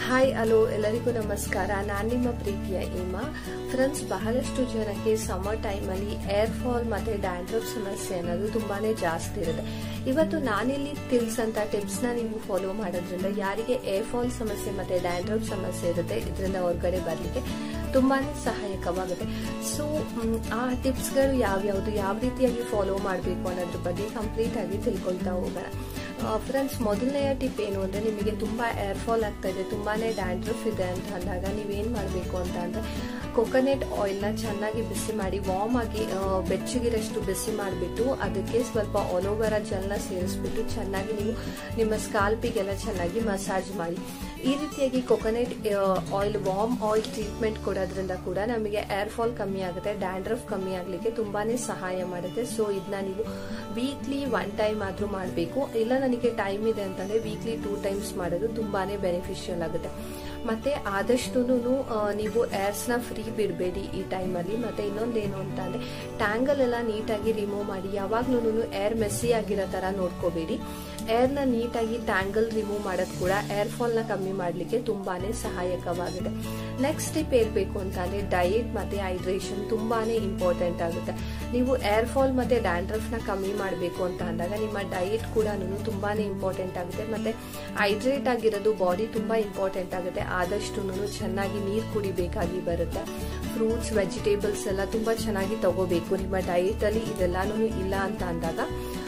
Hi hello ಎಲ್ಲರಿಗೂ ನಮಸ್ಕಾರ. ನಾನು ನಿಮ್ಮ ಪ್ರೀತಿಯ ಈಮಾ. ಫ್ರೆಂಡ್ಸ್, ಬಹಳಷ್ಟು ಜನಕ್ಕೆ ಸಮ್ಮರ್ ಟೈಮಲ್ಲಿ ಏರ್ ಫಾಲ್ ಮತ್ತೆ ಡ್ಯಾಂಡ್ರಫ್ ಸಮಸ್ಯೆ ಅನ್ನೋದು ತುಂಬಾನೇ ಜಾಸ್ತಿ ಇರುತ್ತೆ. ಇವತ್ತು ನಾನಿಲ್ಲಿ ತಿಳಿಸಂತ ಟಿಪ್ಸ್ ನ ನೀವು ಫಾಲೋ ಮಾಡೋದ್ರಿಂದ ಯಾರಿಗೆ ಏರ್ ಫಾಲ್ ಸಮಸ್ಯೆ ಮತ್ತೆ ಡ್ಯಾಂಡ್ರಫ್ ಸಮಸ್ಯೆ ಇರುತ್ತೆ ಇದರಿಂದ ಹೊರಗಡೆ ಬರ್ಲಿಕ್ಕೆ ತುಂಬಾನೇ ಸಹಾಯಕವಾಗುತ್ತೆ. ಸೊ ಆ ಟಿಪ್ಸ್ ಗಳು ಯಾವ್ಯಾವ್ದು, ಯಾವ ರೀತಿಯಾಗಿ ಫಾಲೋ ಮಾಡಬೇಕು ಅನ್ನೋದ್ರ ಬಗ್ಗೆ ಕಂಪ್ಲೀಟ್ ಆಗಿ ತಿಳ್ಕೊಳ್ತಾ ಹೋಗೋಣ. ಫ್ರೆಂಡ್ಸ್, ಮೊದಲನೆಯ ಟಿಪ್ ಏನು ಅಂದ್ರೆ, ನಿಮಗೆ ತುಂಬಾ ಏರ್ ಫಾಲ್ ಆಗ್ತಾ ಇದೆ, ತುಂಬಾನೇ ಡ್ಯಾಂಡ್ರಫ್ ಇದೆ ಅಂತ ಅಂದಾಗ ನೀವೇನ್ ಮಾಡಬೇಕು ಅಂತ ಅಂದ್ರೆ, ಕೊಕೊನೆಟ್ ಆಯಿಲ್ ನ ಚೆನ್ನಾಗಿ ಬಿಸಿ ಮಾಡಿ, ವಾರ್ಮ್ ಆಗಿ ಬೆಚ್ಚಗಿರಷ್ಟು ಬಿಸಿ ಮಾಡಿಬಿಟ್ಟು ಅದಕ್ಕೆ ಸ್ವಲ್ಪ ಅಲೋವೆರಾ ಜೆಲ್ ನ ಸೇರಿಸ್ಬಿಟ್ಟು ಚೆನ್ನಾಗಿ ನೀವು ನಿಮ್ಮ ಸ್ಕಾಲ್ಪಿಗೆಲ್ಲ ಚೆನ್ನಾಗಿ ಮಸಾಜ್ ಮಾಡಿ. ಈ ರೀತಿಯಾಗಿ coconut oil, warm oil treatment ಕೊಡೋದ್ರಿಂದ ಕೂಡ ನಮಗೆ ಏರ್ ಫಾಲ್ ಕಮ್ಮಿ ಆಗುತ್ತೆ, ಡ್ಯಾಂಡ್ರಫ್ ಕಮ್ಮಿ ಆಗ್ಲಿಕ್ಕೆ ತುಂಬಾನೇ ಸಹಾಯ ಮಾಡುತ್ತೆ. ಸೊ ಇದನ್ನ ನೀವು ವೀಕ್ಲಿ 1 ಟೈಮ್ ಆದ್ರೂ ಮಾಡಬೇಕು. ಇಲ್ಲ ನನಗೆ ಟೈಮ್ ಇದೆ ಅಂತಂದ್ರೆ ವೀಕ್ಲಿ 2 ಟೈಮ್ಸ್ ಮಾಡೋದು ತುಂಬಾನೇ ಬೆನಿಫಿಷಿಯಲ್ ಆಗುತ್ತೆ. ಮತ್ತೆ ಆದಷ್ಟು ನೀವು ಏರ್ಸ್ ನ ಫ್ರೀ ಬಿಡಬೇಡಿ ಈ ಟೈಮಲ್ಲಿ. ಮತ್ತೆ ಇನ್ನೊಂದೇನು ಅಂತ ಅಂದ್ರೆ, ಟ್ಯಾಂಗಲ್ ಎಲ್ಲ ನೀಟಾಗಿ ರಿಮೂವ್ ಮಾಡಿ. ಯಾವಾಗ್ಲೂ ಏರ್ ಮೆಸ್ಸಿ ಆಗಿರೋ ತರ ನೋಡ್ಕೋಬೇಡಿ. ಏರ್ ನ ನೀಟಾಗಿ ಟ್ಯಾಂಗಲ್ ರಿಮೂವ್ ಮಾಡೋದು ಕೂಡ ಏರ್ ಫಾಲ್ ನ ಕಮ್ಮಿ ಮಾಡ್ಲಿಕ್ಕೆ ತುಂಬಾನೇ ಸಹಾಯಕವಾಗಿದೆ. ನೆಕ್ಸ್ಟ್ ಟಿಪ್ ಹೇಳ್ಬೇಕು ಅಂತ ಅಂದ್ರೆ, ಡಯಟ್ ಮತ್ತೆ ಹೈಡ್ರೇಷನ್ ತುಂಬಾನೇ ಇಂಪಾರ್ಟೆಂಟ್ ಆಗುತ್ತೆ. ನೀವು ಏರ್ ಫಾಲ್ ಮತ್ತೆ ಡ್ಯಾಂಡ್ರಫ್ ನ ಕಮ್ಮಿ ಮಾಡಬೇಕು ಅಂತ ಅಂದಾಗ ನಿಮ್ಮ ಡಯಟ್ ಕೂಡ ತುಂಬಾನೇ ಇಂಪಾರ್ಟೆಂಟ್ ಆಗುತ್ತೆ. ಮತ್ತೆ ಹೈಡ್ರೇಟ್ ಆಗಿರೋದು ಬಾಡಿ ತುಂಬಾ ಇಂಪಾರ್ಟೆಂಟ್ ಆಗುತ್ತೆ. ಆದಷ್ಟು ಚೆನ್ನಾಗಿ ನೀರು ಕುಡಿಬೇಕಾಗಿ ಬರುತ್ತೆ. ಫ್ರೂಟ್ಸ್, ವೆಜಿಟೇಬಲ್ಸ್ ಎಲ್ಲ ತುಂಬಾ ಚೆನ್ನಾಗಿ ತಗೋಬೇಕು ನಿಮ್ಮ ಡಯಟ್ ಅಲ್ಲಿ. ಇದೆಲ್ಲಾನು ಇಲ್ಲ ಅಂತ ಅಂದಾಗ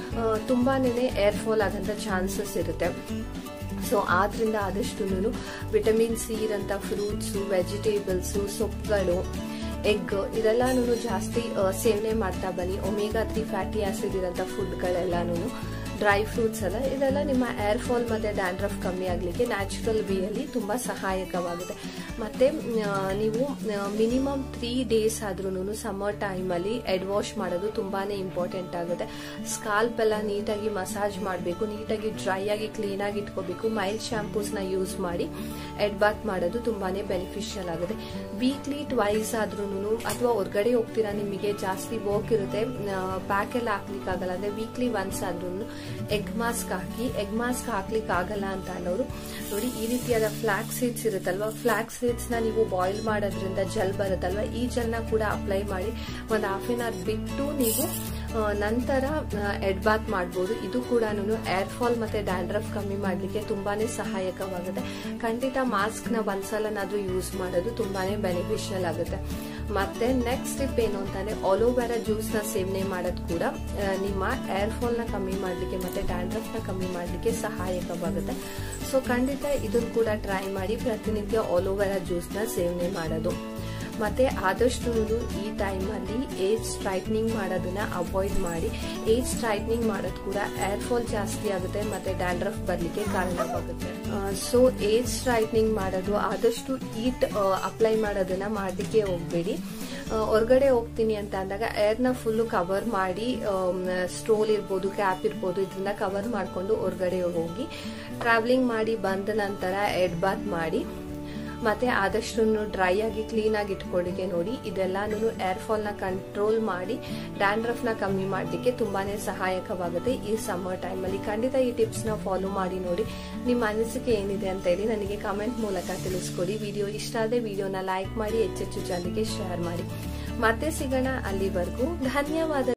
ತುಂಬಾನೇ ಏರ್ ಫಾಲ್ ಆಗಂತ ಚಾನ್ಸಸ್ ಇರುತ್ತೆ. ಸೊ ಆದ್ರಿಂದ ಆದಷ್ಟು ವಿಟಮಿನ್ ಸಿ ಇರಂತ ಫ್ರೂಟ್ಸ್, ವೆಜಿಟೇಬಲ್ಸ್, ಸೊಪ್ಪುಗಳು, ಎಗ್ ಇದೆಲ್ಲಾನು ಜಾಸ್ತಿ ಸೇವನೆ ಮಾಡ್ತಾ ಬನ್ನಿ. ಒಮೆಗಾ 3 ಫ್ಯಾಟಿ ಆಸಿಡ್ ಇರೋಂಥ ಫುಡ್ಗಳೆಲ್ಲಾನು, ಡ್ರೈ ಫ್ರೂಟ್ಸ್ ಎಲ್ಲ, ಇದೆಲ್ಲ ನಿಮ್ಮ ಏರ್ ಫಾಲ್ ಮತ್ತೆ ಡ್ಯಾಂಡ್ರಫ್ ಕಮ್ಮಿ ಆಗ್ಲಿಕ್ಕೆ ನ್ಯಾಚುರಲ್ ವೇಯಲ್ಲಿ ತುಂಬಾ ಸಹಾಯಕವಾಗುತ್ತೆ. ಮತ್ತೆ ನೀವು ಮಿನಿಮಮ್ 3 ಡೇಸ್ ಆದ್ರೂ ಸಮ್ಮರ್ ಟೈಮ್ ಅಲ್ಲಿ ಹೆಡ್ ವಾಶ್ ಮಾಡೋದು ತುಂಬಾನೇ ಇಂಪಾರ್ಟೆಂಟ್ ಆಗುತ್ತೆ. ಸ್ಕಾಲ್ಪ್ ಎಲ್ಲ ನೀಟಾಗಿ ಮಸಾಜ್ ಮಾಡಬೇಕು, ನೀಟಾಗಿ ಡ್ರೈ ಆಗಿ ಕ್ಲೀನ್ ಆಗಿ ಇಟ್ಕೋಬೇಕು. ಮೈಲ್ಡ್ ಶಾಂಪೂಸ್ ನ ಯೂಸ್ ಮಾಡಿ ಹೆಡ್ ಬಾತ್ ಮಾಡೋದು ತುಂಬಾನೇ ಬೆನಿಫಿಷಿಯಲ್ ಆಗುತ್ತೆ. ವೀಕ್ಲಿ 2 ಆದ್ರೂ, ಅಥವಾ ಹೊರಗಡೆ ಹೋಗ್ತೀರಾ, ನಿಮಗೆ ಜಾಸ್ತಿ ವರ್ಕ್ ಇರುತ್ತೆ, ಪ್ಯಾಕ್ ಎಲ್ಲ ಹಾಕ್ಲಿಕ್ಕಾಗಲ್ಲ ಅಂದ್ರೆ ವೀಕ್ಲಿ 1 ಆದ್ರೂ ಎಗ್ ಮಾಸ್ಕ್ ಹಾಕಿ. ಎಗ್ ಮಾಸ್ಕ್ ಹಾಕ್ಲಿಕ್ಕೆ ಆಗಲ್ಲ ಅಂತ ಅನ್ನೋರು ನೋಡಿ, ಈ ರೀತಿಯಾದ ಫ್ಲಾಕ್ಸ್ ಸೀಡ್ಸ್ ಇರುತ್ತಲ್ವಾ, ಫ್ಲಾಕ್ಸ್ ಸೀಡ್ಸ್ ನ ನೀವು ಬಾಯ್ಲ್ ಮಾಡೋದ್ರಿಂದ ಜೆಲ್ ಬರುತ್ತಲ್ವಾ, ಈ ಜೆಲ್ ನ ಕೂಡ ಅಪ್ಲೈ ಮಾಡಿ ಒಂದು ಹಾಫ್ ಆನ್ ಅವರ್ ಬಿಟ್ಟು ನೀವು ನಂತರ ಹೆಡ್ ಬಾತ್ ಮಾಡಬಹುದು. ಇದು ಕೂಡ ಏರ್ ಫಾಲ್ ಮತ್ತೆ ಡ್ಯಾಂಡ್ರಫ್ ಕಮ್ಮಿ ಮಾಡ್ಲಿಕ್ಕೆ ತುಂಬಾನೇ ಸಹಾಯಕವಾಗುತ್ತೆ. ಖಂಡಿತ ಮಾಸ್ಕ್ ನ ಒಂದ್ಸಲನಾದ್ರೂ ಯೂಸ್ ಮಾಡೋದು ತುಂಬಾನೇ ಬೆನಿಫಿಷಿಯಲ್ ಆಗುತ್ತೆ. ಮತ್ತೆ ನೆಕ್ಸ್ಟ್ ಟಿಪ್ ಏನು ಅಂತಂದ್ರೆ, ಅಲೋವೆರಾ ಜ್ಯೂಸ್ ನ ಸೇವನೆ ಮಾಡೋದು ಕೂಡ ನಿಮ್ಮ ಏರ್ ಫಾಲ್ ನ ಕಮ್ಮಿ ಮಾಡ್ಲಿಕ್ಕೆ ಮತ್ತೆ ಡ್ಯಾಂಡ್ರಫ್ ನ ಕಮ್ಮಿ ಮಾಡ್ಲಿಕ್ಕೆ ಸಹಾಯಕವಾಗುತ್ತೆ. ಸೊ ಖಂಡಿತ ಇದನ್ನು ಕೂಡ ಟ್ರೈ ಮಾಡಿ, ಪ್ರತಿನಿತ್ಯ ಅಲೋವೆರಾ ಜ್ಯೂಸ್ ನ ಸೇವನೆ ಮಾಡೋದು. ಮತ್ತೆ ಆದಷ್ಟು ಈ ಟೈಮ್ ಅಲ್ಲಿ ಏಜ್ ಸ್ಟ್ರೈಟ್ನಿಂಗ್ ಮಾಡೋದನ್ನ ಅವಾಯ್ಡ್ ಮಾಡಿ. ಏಜ್ ಸ್ಟ್ರೈಟ್ನಿಂಗ್ ಮಾಡೋದು ಕೂಡ ಏರ್ ಫಾಲ್ ಜಾಸ್ತಿ ಆಗುತ್ತೆ ಮತ್ತೆ ಡ್ಯಾಂಡ್ರಫ್ ಬರ್ಲಿಕ್ಕೆ ಕಾರಣವಾಗುತ್ತೆ. ಸೊ ಏಜ್ ಸ್ಟ್ರೈಟ್ನಿಂಗ್ ಮಾಡೋದು, ಆದಷ್ಟು ಹೀಟ್ ಅಪ್ಲೈ ಮಾಡೋದನ್ನ ಮಾಡ್ಲಿಕ್ಕೆ ಹೋಗ್ಬೇಡಿ. ಹೊರಗಡೆ ಹೋಗ್ತೀನಿ ಅಂತ ಅಂದಾಗ ಏರ್ ನ ಫುಲ್ ಕವರ್ ಮಾಡಿ, ಸ್ಟೋಲ್ ಇರ್ಬೋದು, ಕ್ಯಾಪ್ ಇರ್ಬೋದು, ಇದನ್ನ ಕವರ್ ಮಾಡ್ಕೊಂಡು ಹೊರಗಡೆ ಹೋಗಿ ಟ್ರಾವೆಲಿಂಗ್ ಮಾಡಿ ಬಂದ ನಂತರ ಹೆಡ್ ಬಾತ್ ಮಾಡಿ. ಮತ್ತೆ ಆದಷ್ಟು ಡ್ರೈ ಆಗಿ ಕ್ಲೀನ್ ಆಗಿ ಇಟ್ಕೊಳ್ಳಿಕ್ಕೆ ನೋಡಿ. ಇದೆಲ್ಲಾನು ಏರ್ ಫಾಲ್ ನ ಕಂಟ್ರೋಲ್ ಮಾಡಿ ಡ್ಯಾಂಡ್ರಫ್ ನ ಕಮ್ಮಿ ಮಾಡ್ಲಿಕ್ಕೆ ತುಂಬಾನೇ ಸಹಾಯಕವಾಗುತ್ತೆ ಈ ಸಮ್ಮರ್ ಟೈಮ್ ಅಲ್ಲಿ. ಖಂಡಿತ ಈ ಟಿಪ್ಸ್ ನ ಫಾಲೋ ಮಾಡಿ ನೋಡಿ. ನಿಮ್ಮ ಅನಿಸಿಕೆ ಏನಿದೆ ಅಂತ ಹೇಳಿ ನನಗೆ ಕಮೆಂಟ್ ಮೂಲಕ ತಿಳಿಸ್ಕೊಡಿ. ವಿಡಿಯೋ ಇಷ್ಟ ಆದ್ರೆ ವಿಡಿಯೋನ ಲೈಕ್ ಮಾಡಿ, ಹೆಚ್ಚೆಚ್ಚು ಜನರಿಗೆ ಶೇರ್ ಮಾಡಿ. ಮತ್ತೆ ಸಿಗೋಣ, ಅಲ್ಲಿವರೆಗೂ ಧನ್ಯವಾದ.